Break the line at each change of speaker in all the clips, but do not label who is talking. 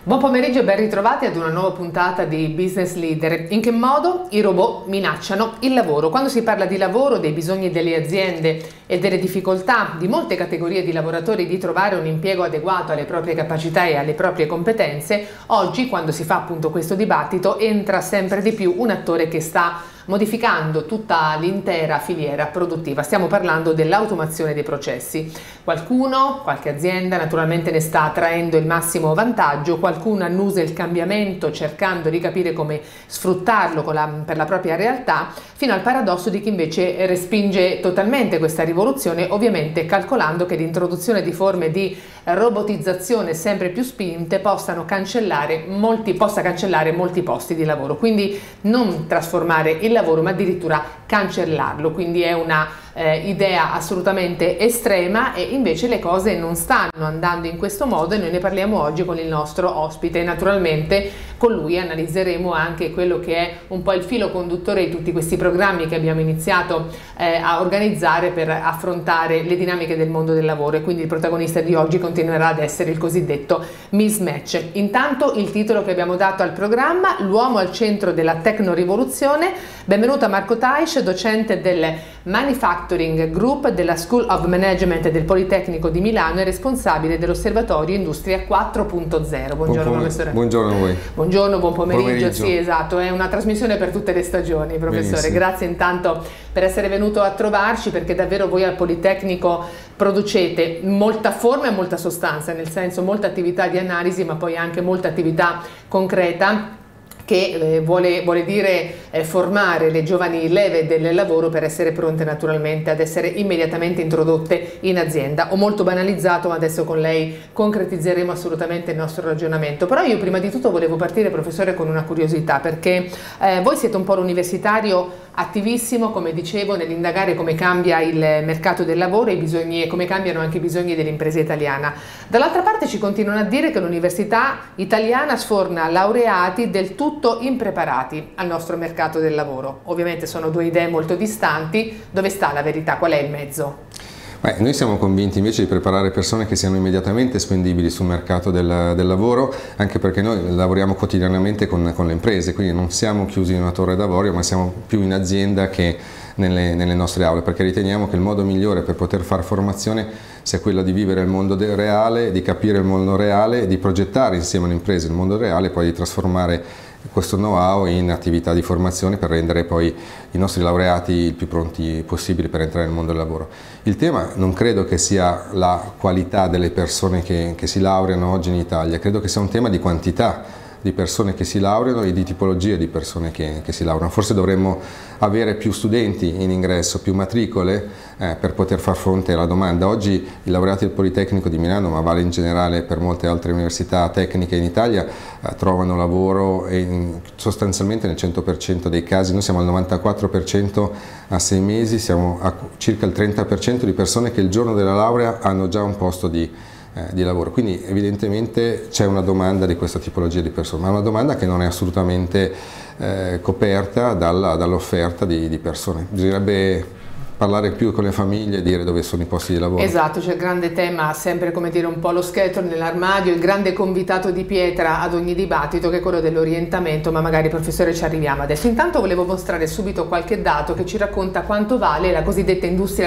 Buon pomeriggio e ben ritrovati ad una nuova puntata di Business Leader. In che modo i robot minacciano il lavoro? Quando si parla di lavoro, dei bisogni delle aziende e delle difficoltà di molte categorie di lavoratori di trovare un impiego adeguato alle proprie capacità e alle proprie competenze, oggi, quando si fa appunto questo dibattito, entra sempre di più un attore che sta modificando tutta l'intera filiera produttiva. Stiamo parlando dell'automazione dei processi. Qualche azienda naturalmente ne sta traendo il massimo vantaggio, qualcuno annusa il cambiamento cercando di capire come sfruttarlo per la propria realtà, fino al paradosso di chi invece respinge totalmente questa rivoluzione, ovviamente calcolando che l'introduzione di forme di robotizzazione sempre più spinte possa cancellare molti posti di lavoro. Quindi non trasformare il lavoro, ma addirittura cancellarlo. Quindi è una idea assolutamente estrema, e invece le cose non stanno andando in questo modo, e noi ne parliamo oggi con il nostro ospite. Naturalmente con lui analizzeremo anche quello che è un po' il filo conduttore di tutti questi programmi che abbiamo iniziato a organizzare per affrontare le dinamiche del mondo del lavoro, e quindi il protagonista di oggi continuerà ad essere il cosiddetto mismatch. Intanto il titolo che abbiamo dato al programma: l'uomo al centro della tecnorivoluzione. Benvenuto a Marco Taisch, docente del Manufacturing Group della School of Management del Politecnico di Milano e responsabile dell'Osservatorio Industria 4.0. Buongiorno professore.
Buongiorno a voi.
Buongiorno, buon pomeriggio. Sì, esatto, è una trasmissione per tutte le stagioni, professore. Benissimo. Grazie intanto per essere venuto a trovarci, perché davvero voi al Politecnico producete molta forma e molta sostanza, nel senso molta attività di analisi, ma poi anche molta attività concreta, che vuole dire formare le giovani leve del lavoro per essere pronte naturalmente ad essere immediatamente introdotte in azienda. Ho molto banalizzato, ma adesso con lei concretizzeremo assolutamente il nostro ragionamento. Però io prima di tutto volevo partire, professore, con una curiosità, perché voi siete un po' l'universitario attivissimo, come dicevo, nell'indagare come cambia il mercato del lavoro e come cambiano anche i bisogni dell'impresa italiana. Dall'altra parte ci continuano a dire che l'università italiana sforna laureati del tutto impreparati al nostro mercato del lavoro. Ovviamente sono due idee molto distanti. Dove sta la verità? Qual è il mezzo?
Noi siamo convinti invece di preparare persone che siano immediatamente spendibili sul mercato del lavoro, anche perché noi lavoriamo quotidianamente con le imprese, quindi non siamo chiusi in una torre d'avorio, ma siamo più in azienda che nelle nostre aule, perché riteniamo che il modo migliore per poter fare formazione sia quello di vivere il mondo reale, di capire il mondo reale, di progettare insieme alle imprese il mondo reale, e poi di trasformare questo know-how in attività di formazione per rendere poi i nostri laureati il più pronti possibili per entrare nel mondo del lavoro. Il tema non credo che sia la qualità delle persone che si laureano oggi in Italia, credo che sia un tema di quantità di persone che si laureano e di tipologia di persone che si laureano. Forse dovremmo avere più studenti in ingresso, più matricole per poter far fronte alla domanda. Oggi i laureati del Politecnico di Milano, ma vale in generale per molte altre università tecniche in Italia, trovano lavoro sostanzialmente nel 100% dei casi. Noi siamo al 94% a 6 mesi, siamo a circa il 30% di persone che il giorno della laurea hanno già un posto di lavoro, quindi evidentemente c'è una domanda di questa tipologia di persone, ma una domanda che non è assolutamente coperta dall'offerta di persone. Bisognerebbe parlare più con le famiglie e dire dove sono i posti di lavoro.
Esatto, c'è il grande tema, sempre come dire un po' lo scheletro nell'armadio, il grande convitato di pietra ad ogni dibattito, che è quello dell'orientamento, ma magari, professore, ci arriviamo adesso. Intanto volevo mostrare subito qualche dato che ci racconta quanto vale la cosiddetta industria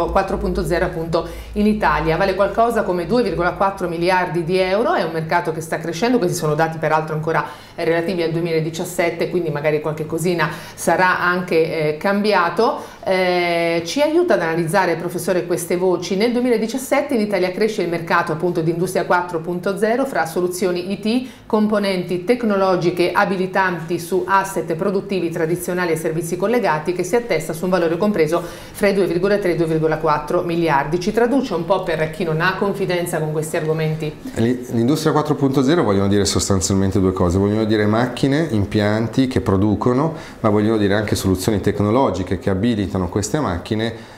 4.0 appunto in Italia. Vale qualcosa come 2,4 miliardi di euro, è un mercato che sta crescendo. Questi sono dati peraltro ancora relativi al 2017, quindi magari qualche cosina sarà anche cambiato. Ci aiuta ad analizzare, professore, queste voci. Nel 2017 in Italia cresce il mercato appunto di Industria 4.0 fra soluzioni IT, componenti tecnologiche abilitanti su asset produttivi tradizionali e servizi collegati, che si attesta su un valore compreso fra i 2,3 e i 2,4 miliardi. Ci traduce un po' per chi non ha confidenza con questi argomenti?
L'Industria 4.0 vogliono dire sostanzialmente due cose: vogliono dire macchine, impianti che producono, ma vogliono dire anche soluzioni tecnologiche che abilitano queste macchine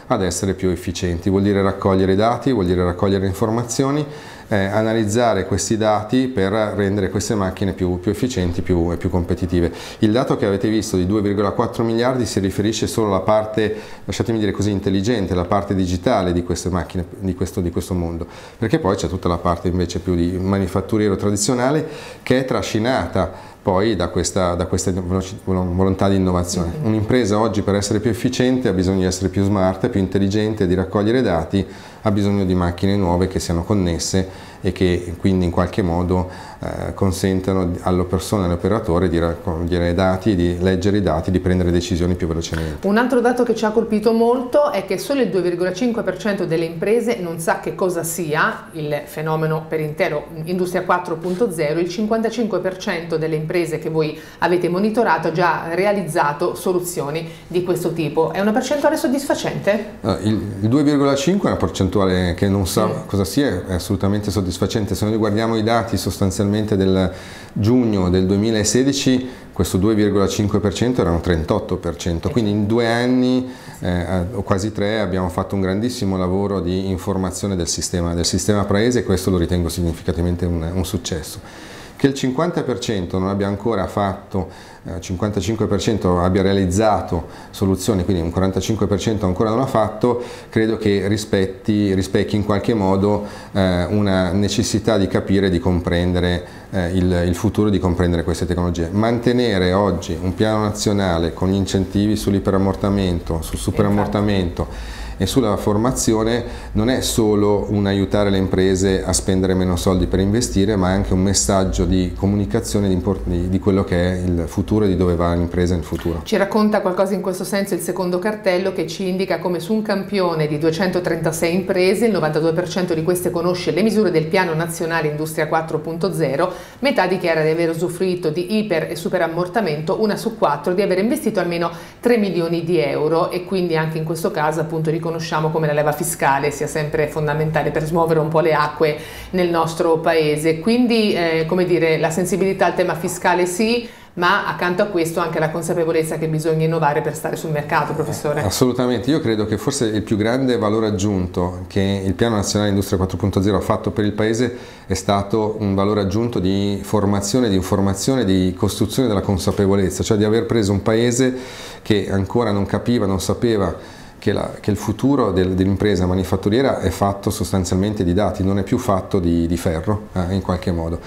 ad essere più efficienti. Vuol dire raccogliere dati, vuol dire raccogliere informazioni, analizzare questi dati per rendere queste macchine più efficienti e più competitive. Il dato che avete visto di 2,4 miliardi si riferisce solo alla parte, lasciatemi dire così, intelligente, la parte digitale di queste macchine, di questo mondo, perché poi c'è tutta la parte invece più di manifatturiero tradizionale che è trascinata poi da questa volontà di innovazione. Un'impresa oggi, per essere più efficiente, ha bisogno di essere più smart, più intelligente, di raccogliere dati, ha bisogno di macchine nuove che siano connesse e che quindi in qualche modo consentano alle persone, all'operatore di raccogliere dati, di leggere i dati, di prendere decisioni più velocemente.
Un altro dato che ci ha colpito molto è che solo il 2,5% delle imprese non sa che cosa sia il fenomeno per intero Industria 4.0, il 55% delle imprese che voi avete monitorato ha già realizzato soluzioni di questo tipo. È una percentuale soddisfacente?
Il 2,5 è una percentuale che non sa cosa sia, è assolutamente soddisfacente. Se noi guardiamo i dati sostanzialmente del giugno del 2016, questo 2,5% era un 38%, quindi in 2 anni o quasi 3 abbiamo fatto un grandissimo lavoro di informazione del sistema paese, e questo lo ritengo significativamente un successo. Che il 50% non abbia ancora fatto, 55% abbia realizzato soluzioni, quindi un 45% ancora non ha fatto, credo che rispecchi in qualche modo una necessità di capire, di comprendere il futuro, di comprendere queste tecnologie. Mantenere oggi un piano nazionale con gli incentivi sull'iperammortamento, sul superammortamento e sulla formazione non è solo un aiutare le imprese a spendere meno soldi per investire, ma è anche un messaggio di comunicazione di quello che è il futuro e di dove va l'impresa in futuro.
Ci racconta qualcosa in questo senso il secondo cartello, che ci indica come su un campione di 236 imprese il 92% di queste conosce le misure del Piano Nazionale Industria 4.0, metà dichiara di aver usufruito di iper e superammortamento, 1 su 4 di aver investito almeno 3 milioni di euro, e quindi anche in questo caso appunto riconosciamo come la leva fiscale sia sempre fondamentale per smuovere un po' le acque nel nostro paese. Quindi come dire, la sensibilità al tema fiscale sì, ma accanto a questo anche la consapevolezza che bisogna innovare per stare sul mercato, professore.
Assolutamente, io credo che forse il più grande valore aggiunto che il Piano Nazionale Industria 4.0 ha fatto per il Paese è stato un valore aggiunto di formazione, di informazione, di costruzione della consapevolezza, cioè di aver preso un Paese che ancora non capiva, non sapeva che il futuro dell'impresa manifatturiera è fatto sostanzialmente di dati, non è più fatto di ferro in qualche modo.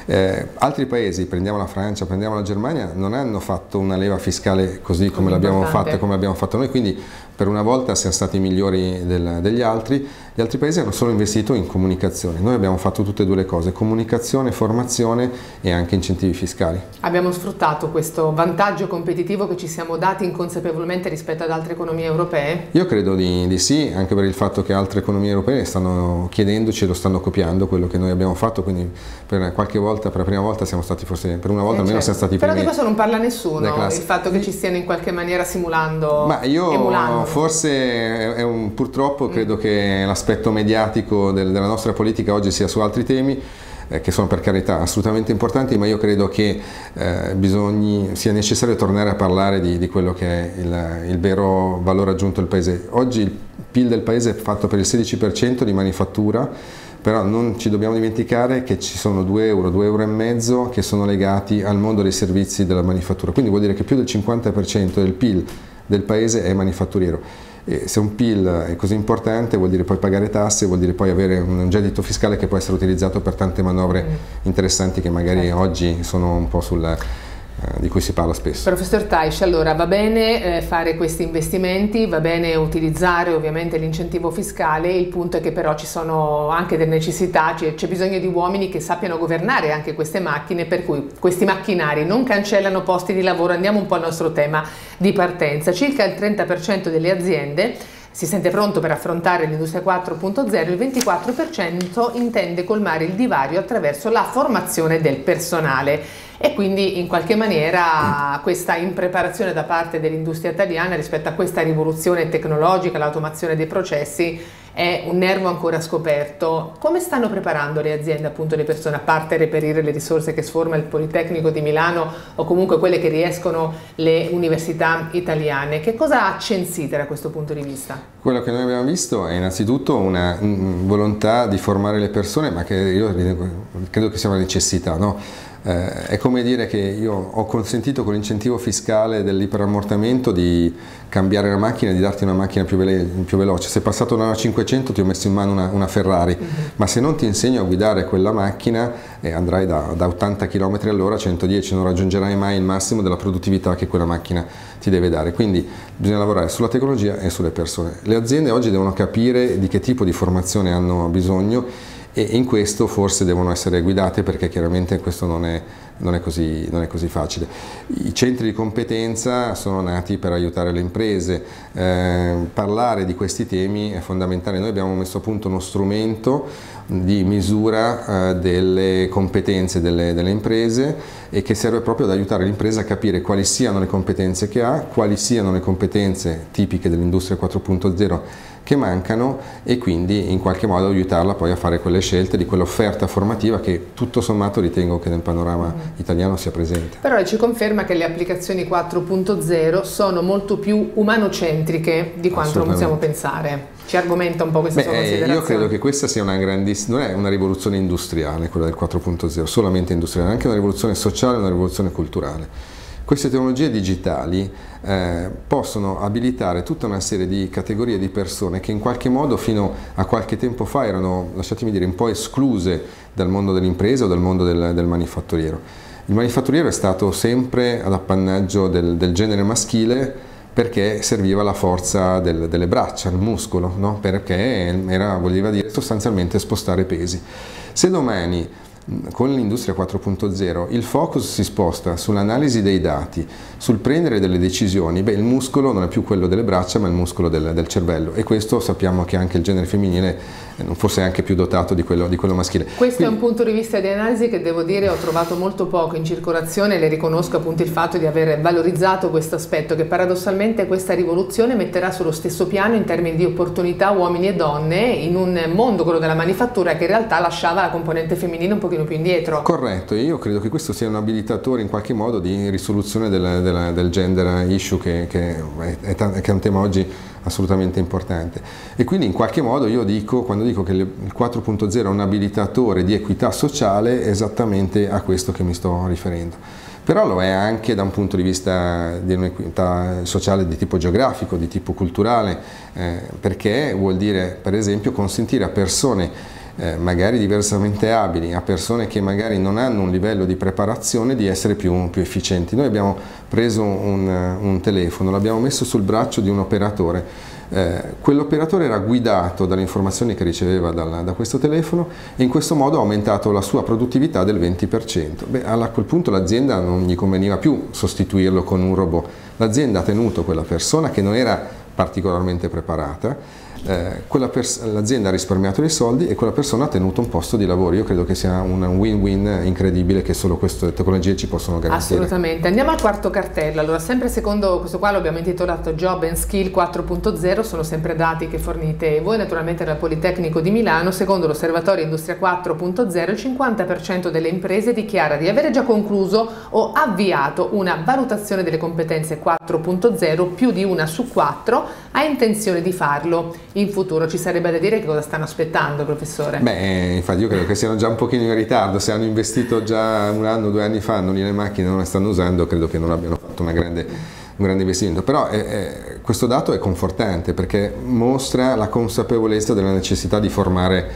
Altri paesi, prendiamo la Francia, prendiamo la Germania, non hanno fatto una leva fiscale così come l'abbiamo fatta, come l'abbiamo fatto noi, quindi per una volta siamo stati migliori degli altri. Gli altri paesi hanno solo investito in comunicazione, noi abbiamo fatto tutte e due le cose: comunicazione, formazione e anche incentivi fiscali.
Abbiamo sfruttato questo vantaggio competitivo che ci siamo dati inconsapevolmente rispetto ad altre economie europee?
Io credo di sì, anche per il fatto che altre economie europee stanno chiedendoci e lo stanno copiando quello che noi abbiamo fatto, quindi per qualche volta, per la prima volta siamo stati, forse per una volta almeno siamo stati i primi.
Però di questo non parla nessuno, il fatto che ci stiano in qualche maniera simulando,
ma io
emulando.
Forse purtroppo credo che l'aspetto mediatico della nostra politica oggi sia su altri temi, che sono per carità assolutamente importanti, ma io credo che sia necessario tornare a parlare di quello che è il vero valore aggiunto del Paese. Oggi il PIL del Paese è fatto per il 16% di manifattura, però non ci dobbiamo dimenticare che ci sono 2 euro, 2,5 euro che sono legati al mondo dei servizi della manifattura, quindi vuol dire che più del 50% del PIL del Paese è manifatturiero. E se un PIL è così importante vuol dire poi pagare tasse, vuol dire poi avere un gettito fiscale che può essere utilizzato per tante manovre interessanti che magari oggi sono un po' di cui si parla spesso.
Professor Taisch, allora va bene fare questi investimenti, va bene utilizzare ovviamente l'incentivo fiscale, il punto è che però ci sono anche delle necessità, c'è bisogno di uomini che sappiano governare anche queste macchine, per cui questi macchinari non cancellano posti di lavoro. Andiamo un po' al nostro tema di partenza. Circa il 30% delle aziende si sente pronto per affrontare l'Industria 4.0, il 24% intende colmare il divario attraverso la formazione del personale, e quindi in qualche maniera questa impreparazione da parte dell'industria italiana rispetto a questa rivoluzione tecnologica, l'automazione dei processi, è un nervo ancora scoperto. Come stanno preparando le aziende, appunto le persone, a parte reperire le risorse che sforma il Politecnico di Milano o comunque quelle che riescono le università italiane? Che cosa ha censito da questo punto di vista?
Quello che noi abbiamo visto è innanzitutto una volontà di formare le persone, ma che io credo che sia una necessità, no? È come dire che io ho consentito con l'incentivo fiscale dell'iperammortamento di cambiare la macchina e di darti una macchina più veloce. Se è passato da una 500 ti ho messo in mano una Ferrari, ma se non ti insegno a guidare quella macchina andrai da 80 km all'ora a 110, non raggiungerai mai il massimo della produttività che quella macchina ti deve dare. Quindi bisogna lavorare sulla tecnologia e sulle persone. Le aziende oggi devono capire di che tipo di formazione hanno bisogno e in questo forse devono essere guidate, perché chiaramente questo non è così facile. I centri di competenza sono nati per aiutare le imprese, parlare di questi temi è fondamentale. Noi abbiamo messo a punto uno strumento di misura delle competenze delle imprese e che serve proprio ad aiutare l'impresa a capire quali siano le competenze che ha, quali siano le competenze tipiche dell'industria 4.0 che mancano, e quindi in qualche modo aiutarla poi a fare quelle scelte di quell'offerta formativa che tutto sommato ritengo che nel panorama italiano sia presente.
Però ci conferma che le applicazioni 4.0 sono molto più umanocentriche di quanto non possiamo pensare. Ci argomenta un po' questa sua considerazione?
Io credo che questa sia una grandissima, non è una rivoluzione industriale quella del 4.0, solamente industriale, è anche una rivoluzione sociale, una rivoluzione culturale. Queste tecnologie digitali possono abilitare tutta una serie di categorie di persone che in qualche modo fino a qualche tempo fa erano, lasciatemi dire, un po' escluse dal mondo dell'impresa o dal mondo del manifatturiero. Il manifatturiero è stato sempre ad appannaggio del genere maschile, perché serviva la forza delle braccia, il muscolo, no? Perché voleva dire sostanzialmente spostare pesi. Se domani con l'industria 4.0 il focus si sposta sull'analisi dei dati, sul prendere delle decisioni, il muscolo non è più quello delle braccia ma il muscolo del cervello, e questo sappiamo che anche il genere femminile forse è anche più dotato di quello maschile.
Questo è un punto di vista di analisi che devo dire ho trovato molto poco in circolazione, le riconosco appunto il fatto di aver valorizzato questo aspetto, che paradossalmente questa rivoluzione metterà sullo stesso piano in termini di opportunità uomini e donne in un mondo, quello della manifattura, che in realtà lasciava la componente femminile un pochino più indietro.
Corretto, e io credo che questo sia un abilitatore in qualche modo di risoluzione del gender issue che è un tema oggi assolutamente importante, e quindi in qualche modo io dico, quando dico che il 4.0 è un abilitatore di equità sociale, è esattamente a questo che mi sto riferendo. Però lo è anche da un punto di vista di un'equità sociale di tipo geografico, di tipo culturale, perché vuol dire per esempio consentire a persone magari diversamente abili, a persone che magari non hanno un livello di preparazione, di essere più efficienti. Noi abbiamo preso un telefono, l'abbiamo messo sul braccio di un operatore, quell'operatore era guidato dalle informazioni che riceveva da questo telefono e in questo modo ha aumentato la sua produttività del 20%. A quel punto l'azienda non gli conveniva più sostituirlo con un robot, l'azienda ha tenuto quella persona che non era particolarmente preparata, l'azienda ha risparmiato dei soldi e quella persona ha tenuto un posto di lavoro. Io credo che sia un win-win incredibile che solo queste tecnologie ci possono garantire.
Assolutamente. Andiamo al quarto cartello. Allora, sempre secondo questo qua, lo abbiamo intitolato Job and Skill 4.0, sono sempre dati che fornite voi naturalmente dal Politecnico di Milano. Secondo l'Osservatorio Industria 4.0 il 50% delle imprese dichiara di avere già concluso o avviato una valutazione delle competenze 4.0, più di una su 4 ha intenzione di farlo in futuro. Ci sarebbe da dire che cosa stanno aspettando, professore?
Infatti io credo che siano già un pochino in ritardo. Se hanno investito già 1 anno, 2 anni fa, non le macchine non le stanno usando, credo che non abbiano fatto un grande investimento. Però questo dato è confortante perché mostra la consapevolezza della necessità di formare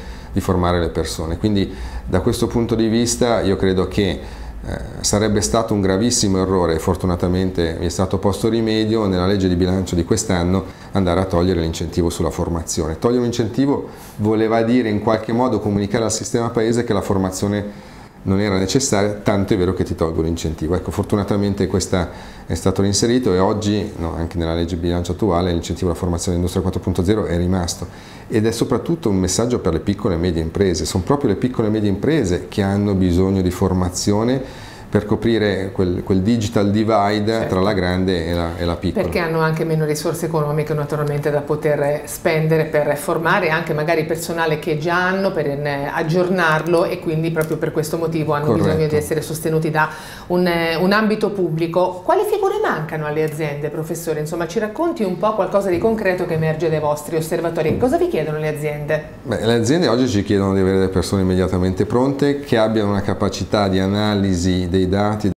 le persone. Quindi da questo punto di vista io credo che sarebbe stato un gravissimo errore, e fortunatamente vi è stato posto rimedio nella legge di bilancio di quest'anno, andare a togliere l'incentivo sulla formazione. Togliere un incentivo voleva dire in qualche modo comunicare al sistema paese che la formazione non era necessaria, tanto è vero che ti tolgo l'incentivo. Ecco, fortunatamente questo è stato inserito e oggi anche nella legge di bilancio attuale l'incentivo alla formazione industria 4.0 è rimasto, ed è soprattutto un messaggio per le piccole e medie imprese. Sono proprio le piccole e medie imprese che hanno bisogno di formazione per coprire quel digital divide, certo, tra la grande e la piccola.
Perché hanno anche meno risorse economiche naturalmente da poter spendere per formare anche magari personale che già hanno, per aggiornarlo, e quindi proprio per questo motivo hanno bisogno di essere sostenuti da un ambito pubblico. Quali figure mancano alle aziende, professore? Insomma, ci racconti un po' qualcosa di concreto che emerge dai vostri osservatori. Cosa vi chiedono le aziende?
Beh, le aziende oggi ci chiedono di avere delle persone immediatamente pronte, che abbiano una capacità di analisi dei dati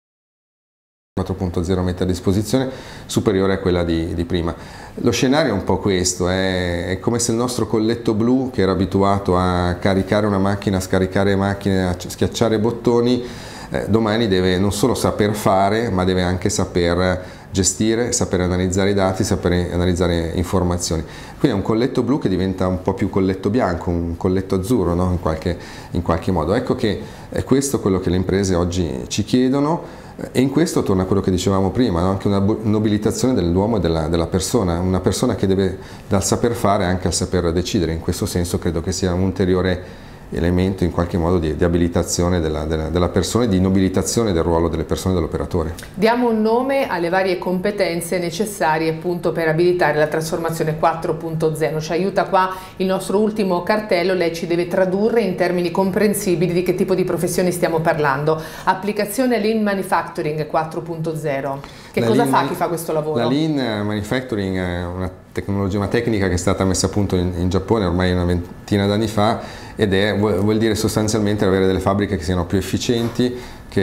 4.0 mette a disposizione superiore a quella di prima. Lo scenario è un po' questo, è come se il nostro colletto blu, che era abituato a caricare una macchina, a scaricare macchine, a schiacciare bottoni, domani deve non solo saper fare, ma deve anche saper gestire, sapere analizzare i dati, sapere analizzare informazioni. Quindi è un colletto blu che diventa un po' più colletto bianco, un colletto azzurro, no? in qualche modo. Ecco che è questo quello che le imprese oggi ci chiedono, e in questo torna a quello che dicevamo prima, no? Anche una nobilitazione dell'uomo e della persona, una persona che deve dal saper fare anche al saper decidere. In questo senso credo che sia un ulteriore elemento in qualche modo di abilitazione della persona e di nobilitazione del ruolo delle persone e dell'operatore.
Diamo un nome alle varie competenze necessarie appunto per abilitare la trasformazione 4.0. Ci aiuta qua il nostro ultimo cartello, lei ci deve tradurre in termini comprensibili di che tipo di professioni stiamo parlando. Applicazione Lean Manufacturing 4.0. Che cosa fa chi fa questo lavoro?
La Lean Manufacturing è una tecnologia, una tecnica che è stata messa a punto in Giappone ormai una ventina d'anni fa, ed vuol dire sostanzialmente avere delle fabbriche che siano più efficienti,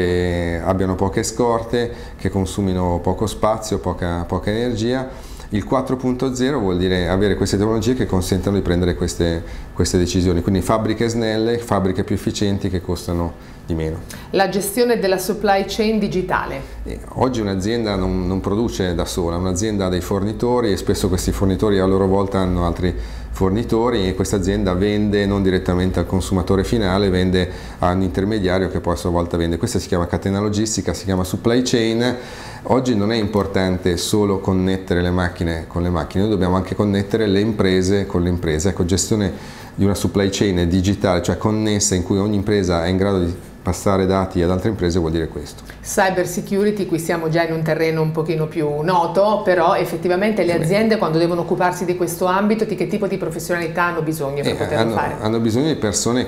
che abbiano poche scorte, che consumino poco spazio, poca energia. Il 4.0 vuol dire avere queste tecnologie che consentono di prendere queste decisioni, quindi fabbriche snelle, fabbriche più efficienti che costano di meno.
La gestione della supply chain digitale.
Oggi un'azienda non produce da sola, un'azienda ha dei fornitori, e spesso questi fornitori a loro volta hanno altri fornitori, e questa azienda vende non direttamente al consumatore finale, vende a un intermediario che poi a sua volta vende. Questa si chiama catena logistica, si chiama supply chain. Oggi non è importante solo connettere le macchine con le macchine, noi dobbiamo anche connettere le imprese con le imprese. Ecco, gestione di una supply chain digitale, cioè connessa, in cui ogni impresa è in grado di passare dati ad altre imprese, vuol dire questo.
Cyber security, qui siamo già in un terreno un pochino più noto, però effettivamente le aziende quando devono occuparsi di questo ambito, di che tipo di professionalità hanno bisogno per poterlo fare? Hanno
bisogno di persone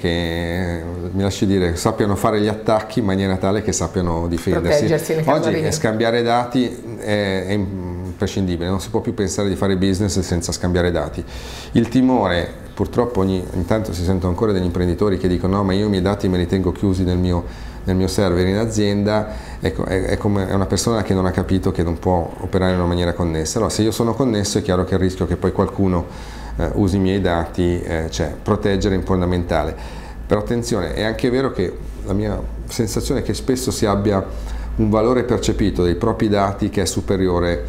che, mi lasci dire, sappiano fare gli attacchi in maniera tale che sappiano difendersi.
Proteggersi nel caso
Oggi scambiare dati è imprescindibile, non si può più pensare di fare business senza scambiare dati. Il timore, purtroppo ogni tanto si sentono ancora degli imprenditori che dicono no, ma io i miei dati me li tengo chiusi nel mio server in azienda. Ecco, è una persona che non ha capito che non può operare in una maniera connessa. Allora, se io sono connesso è chiaro che il rischio che poi qualcuno usi i miei dati c'è. Proteggere è fondamentale. Però attenzione, è anche vero che la mia sensazione è che spesso si abbia un valore percepito dei propri dati che è superiore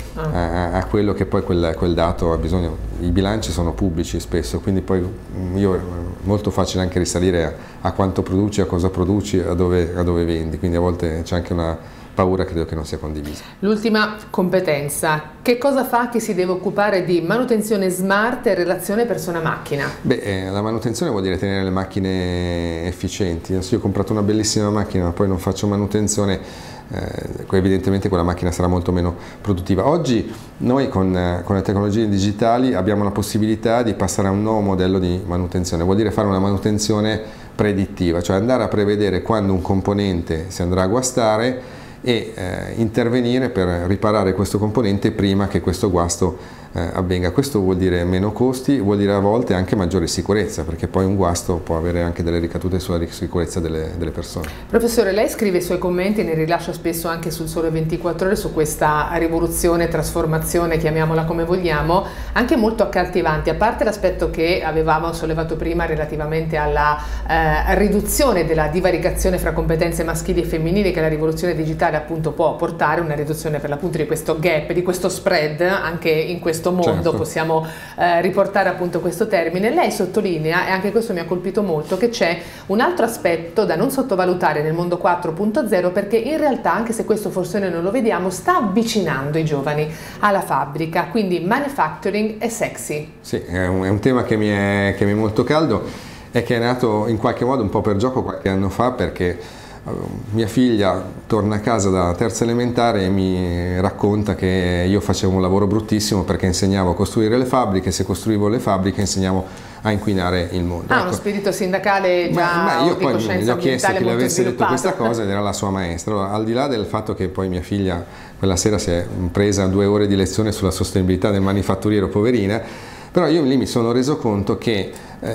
a quello che poi quel dato ha bisogno. I bilanci sono pubblici spesso, quindi poi è molto facile anche risalire a quanto produci, a cosa produci, a dove vendi, quindi a volte c'è anche una paura, credo che non sia condivisa.
L'ultima competenza, che cosa fa chi si deve occupare di manutenzione smart e relazione persona-macchina?
Beh, la manutenzione vuol dire tenere le macchine efficienti. Adesso io ho comprato una bellissima macchina ma poi non faccio manutenzione, evidentemente quella macchina sarà molto meno produttiva. Oggi noi con le tecnologie digitali abbiamo la possibilità di passare a un nuovo modello di manutenzione, vuol dire fare una manutenzione predittiva, cioè andare a prevedere quando un componente si andrà a guastare e intervenire per riparare questo componente prima che questo guasto avvenga. Questo vuol dire meno costi, vuol dire a volte anche maggiore sicurezza, perché poi un guasto può avere anche delle ricadute sulla sicurezza delle persone.
Professore, lei scrive i suoi commenti, ne rilascia spesso anche sul Sole 24 Ore su questa rivoluzione, trasformazione, chiamiamola come vogliamo, anche molto accattivanti, a parte l'aspetto che avevamo sollevato prima relativamente alla riduzione della divaricazione fra competenze maschili e femminili che la rivoluzione digitale appunto può portare, una riduzione per l'appunto di questo gap, di questo spread anche in questo mondo, certo. Possiamo riportare appunto questo termine. Lei sottolinea, e anche questo mi ha colpito molto, che c'è un altro aspetto da non sottovalutare nel mondo 4.0, perché in realtà, anche se questo forse noi non lo vediamo, sta avvicinando i giovani alla fabbrica, quindi manufacturing è sexy.
Sì, è un tema che mi è molto caldo e che è nato in qualche modo un po' per gioco qualche anno fa, perché mia figlia torna a casa da terza elementare e mi racconta che io facevo un lavoro bruttissimo perché insegnavo a costruire le fabbriche, se costruivo le fabbriche insegnavo a inquinare il mondo.
Uno spirito sindacale già
io
di
poi
coscienza
gli ho chiesto chi le avesse detto questa
sviluppato.
cosa ed era la sua maestra. Allora, al di là del fatto che poi mia figlia quella sera si è presa 2 ore di lezione sulla sostenibilità del manifatturiero, poverina, però io lì mi sono reso conto che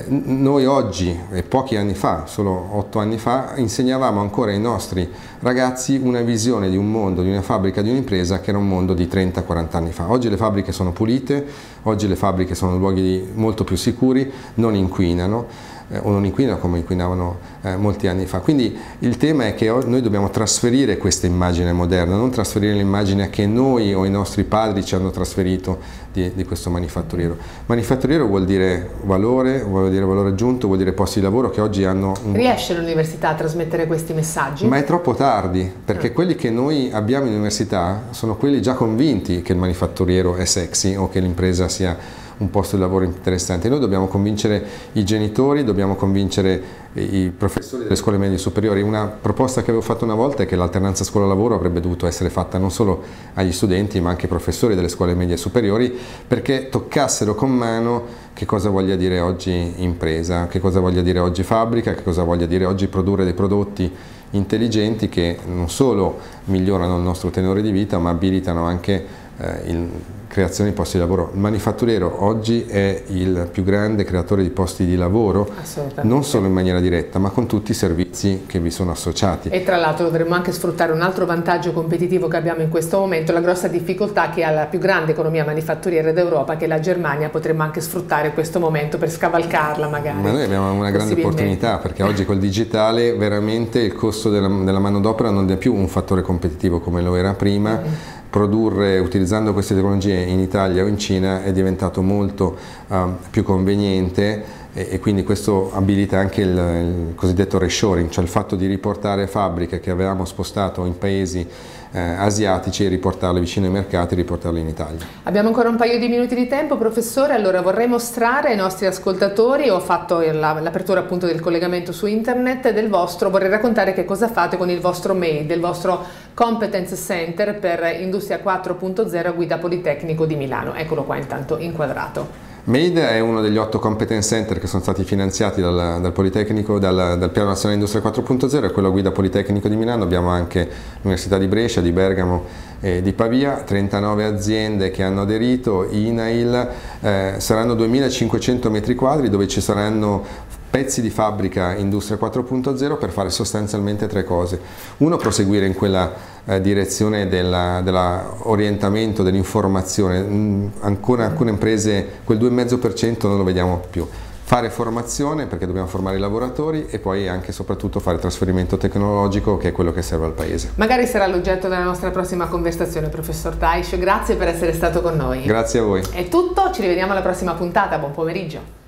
noi oggi, e pochi anni fa, solo 8 anni fa, insegnavamo ancora ai nostri ragazzi una visione di un mondo, di una fabbrica, di un'impresa che era un mondo di 30-40 anni fa. Oggi le fabbriche sono pulite, oggi le fabbriche sono luoghi molto più sicuri, non inquinano, o non inquinano come inquinavano molti anni fa. Quindi il tema è che noi dobbiamo trasferire questa immagine moderna, non trasferire l'immagine che noi o i nostri padri ci hanno trasferito di questo manifatturiero. Manifatturiero vuol dire valore aggiunto, vuol dire posti di lavoro che oggi hanno
Riesce l'università a trasmettere questi messaggi?
Ma è troppo tardi, perché quelli che noi abbiamo in università sono quelli già convinti che il manifatturiero è sexy o che l'impresa sia un posto di lavoro interessante. Noi dobbiamo convincere i genitori, dobbiamo convincere i professori delle scuole medie superiori. Una proposta che avevo fatto una volta è che l'alternanza scuola-lavoro avrebbe dovuto essere fatta non solo agli studenti ma anche ai professori delle scuole medie superiori, perché toccassero con mano che cosa voglia dire oggi impresa, che cosa voglia dire oggi fabbrica, che cosa voglia dire oggi produrre dei prodotti intelligenti che non solo migliorano il nostro tenore di vita ma abilitano anche creazione di posti di lavoro. Il manifatturiero oggi è il più grande creatore di posti di lavoro, non solo in maniera diretta ma con tutti i servizi che vi sono associati.
E tra l'altro dovremmo anche sfruttare un altro vantaggio competitivo che abbiamo in questo momento, la grossa difficoltà che ha la più grande economia manifatturiera d'Europa, che è la Germania. Potremmo anche sfruttare questo momento per scavalcarla magari.
Ma noi abbiamo una grande opportunità, perché oggi col digitale veramente il costo della manodopera non è più un fattore competitivo come lo era prima. Produrre utilizzando queste tecnologie in Italia o in Cina è diventato molto più conveniente e quindi questo abilita anche il cosiddetto reshoring, cioè il fatto di riportare fabbriche che avevamo spostato in paesi asiatici e riportarle vicino ai mercati e riportarle in Italia.
Abbiamo ancora un paio di minuti di tempo, professore, allora vorrei mostrare ai nostri ascoltatori, ho fatto l'apertura appunto del collegamento su internet vorrei raccontare che cosa fate con il vostro MADE, il vostro Competence Center per Industria 4.0 a guida Politecnico di Milano. Eccolo qua intanto inquadrato.
MADE è uno degli 8 competence center che sono stati finanziati dal Politecnico, dal Piano Nazionale Industria 4.0 e quello a guida Politecnico di Milano. Abbiamo anche l'Università di Brescia, di Bergamo e di Pavia, 39 aziende che hanno aderito, INAIL, saranno 2500 metri quadri dove ci saranno pezzi di fabbrica Industria 4.0 per fare sostanzialmente 3 cose. Uno, proseguire in quella direzione dell'orientamento, dell'informazione. Ancora alcune imprese quel 2,5% non lo vediamo più. Fare formazione, perché dobbiamo formare i lavoratori, e poi anche e soprattutto fare trasferimento tecnologico, che è quello che serve al Paese.
Magari sarà l'oggetto della nostra prossima conversazione, professor Taisch. Grazie per essere stato con noi.
Grazie a voi.
È tutto, ci rivediamo alla prossima puntata, buon pomeriggio.